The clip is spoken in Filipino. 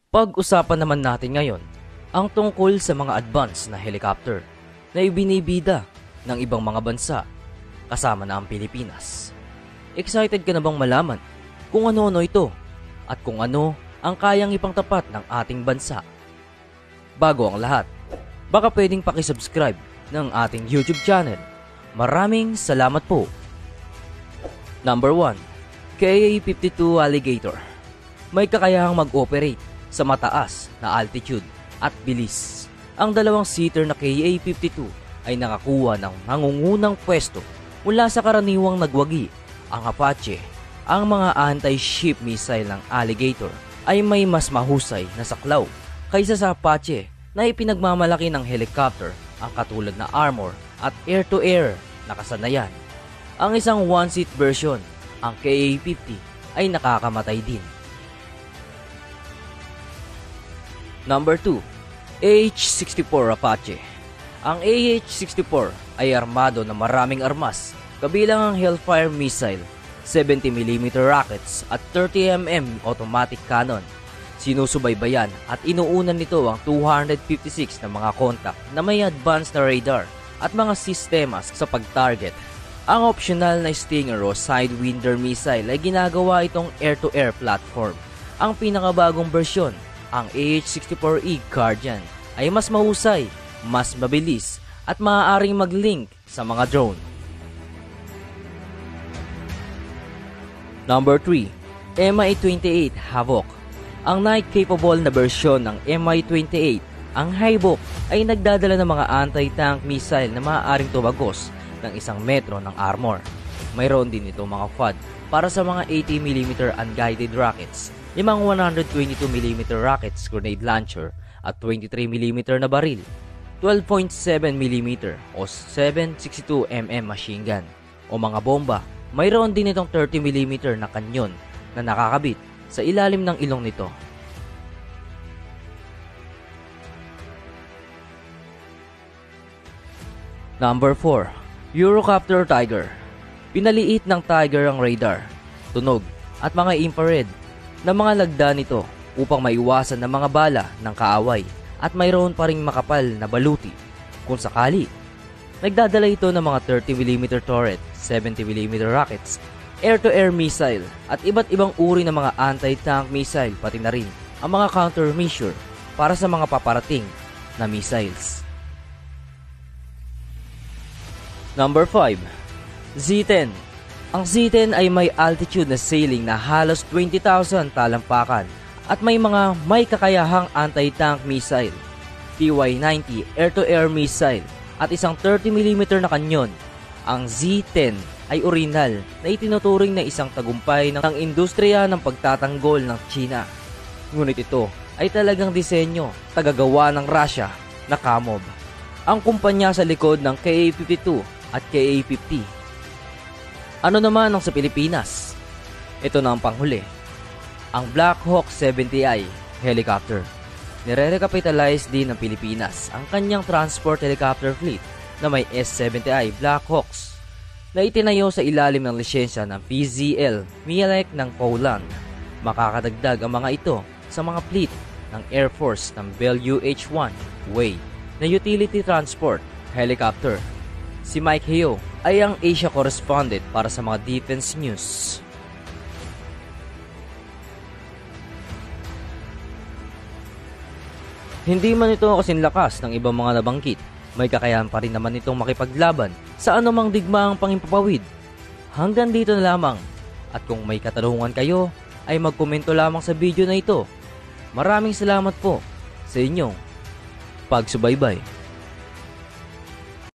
Pag-usapan naman natin ngayon ang tungkol sa mga advanced na helicopter na ibinibida ng ibang mga bansa kasama na ang Pilipinas. Excited ka na bang malaman kung ano-ano ito at kung ano ang kayang ipangtapat ng ating bansa? Bago ang lahat, baka pwedeng pakisubscribe ng ating YouTube channel. Maraming salamat po. Number 1. KA-52 Alligator. May kakayahang mag-operate sa mataas na altitude at bilis. Ang dalawang seater na KA-52 ay nakakuha ng nangungunang pwesto mula sa karaniwang nagwagi. Ang Apache, ang mga anti-ship missile ng Alligator ay may mas mahusay na saklaw kaysa sa Apache na ipinagmamalaki ng helicopter ang katulad na armor at air-to-air na kasanayan. Ang isang one-seat version, ang KA-50, ay nakakamatay din. Number 2. AH-64 Apache. Ang AH-64 ay armado ng maraming armas, kabilang ang Hellfire missile, 70mm rockets at 30mm automatic cannon. Sinusubaybayan at inuunan nito ang 256 na mga kontak na may advanced na radar at mga sistemas sa pag-target. Ang optional na Stinger o Sidewinder missile ay ginagawa itong air-to-air platform. Ang pinakabagong bersyon, ang AH-64E Guardian, ay mas mahusay, mas mabilis at maaaring mag-link sa mga drone. Number 3. Mi-28 Havoc. Ang night-capable na bersyon ng Mi-28, ang Havoc, ay nagdadala ng mga anti-tank missile na maaaring tumagos ng 1 metro ng armor. Mayroon din ito mga FAD para sa mga 80mm unguided rockets, 5 122mm rockets grenade launcher at 23mm na baril, 12.7mm o 7.62mm machine gun o mga bomba. Mayroon din itong 30mm na kanyon na nakakabit sa ilalim ng ilong nito. Number 4. Eurocopter Tiger. Pinaliit ng Tiger ang radar, tunog at mga infrared na mga lagda nito upang maiwasan ng mga bala ng kaaway at mayroon pa ring makapal na baluti kung sakali. Nagdadala ito ng mga 30mm turret, 70mm rockets, air-to-air missile at iba't ibang uri ng mga anti-tank missile, pati na rin ang mga countermeasure para sa mga paparating na missiles. Number 5. Z-10. Ang Z-10 ay may altitude na sailing na halos 20,000 talampakan at may kakayahang anti-tank missile, TY-90 air-to-air missile at isang 30mm na kanyon. Ang Z-10 ay original na itinuturing na isang tagumpay ng industriya ng pagtatanggol ng China. Ngunit ito ay talagang disenyo, tagagawa ng Russia na Kamov, ang kumpanya sa likod ng KA-52 at KA-50. Ano naman ang sa Pilipinas? Ito na ang panghuli. Ang Black Hawk 70I helicopter. Nire-recapitalize din ng Pilipinas ang kanyang transport helicopter fleet na may S-70I Black Hawks na itinayo sa ilalim ng lisensya ng PZL MIALEC ng Poland. Makakadagdag ang mga ito sa mga fleet ng Air Force ng Bell UH-1 Way na utility transport helicopter. Si Mike Heo ay ang Asia correspondent para sa mga defense news. Hindi man ito kasing lakas ng ibang mga nabanggit, may kakayahan pa rin naman itong makipaglaban sa anumang digmaang pangimpapawid. Hanggang dito na lamang, at kung may katanungan kayo ay magkomento lamang sa video na ito. Maraming salamat po sa inyong pagsubaybay.